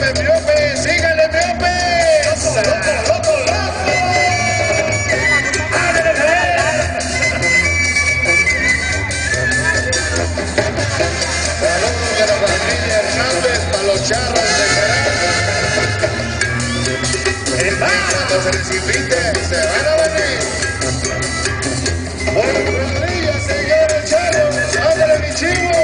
Sígale, miope, sígale, miope. Loco, loco. Saludos de la familia Hernández para los charros de Jerez. Cuando se les invite, se van a venir. Buenos días, señores charros. ¡Ándale, mi chivo!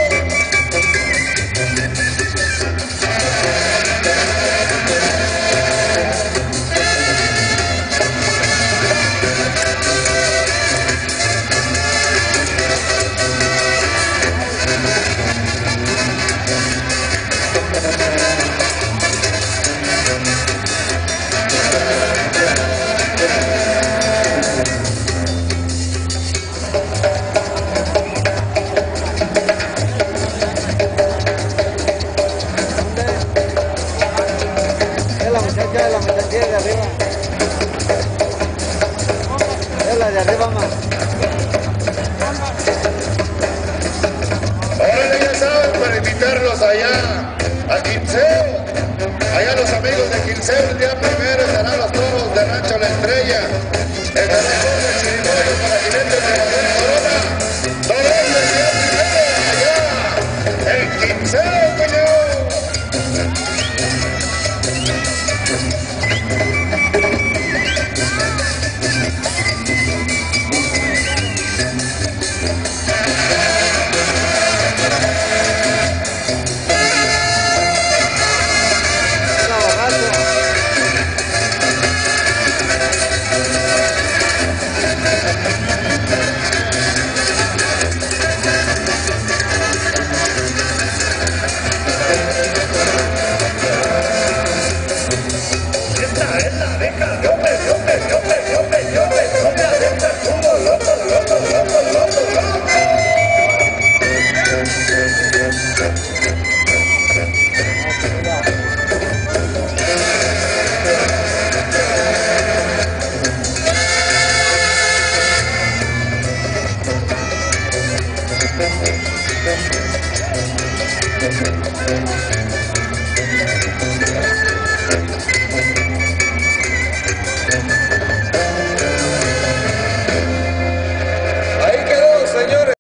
La muchacha de arriba. Es la de arriba más. Ahora ya saben, para invitarlos allá a Quinceo, allá los amigos de Quinceo el día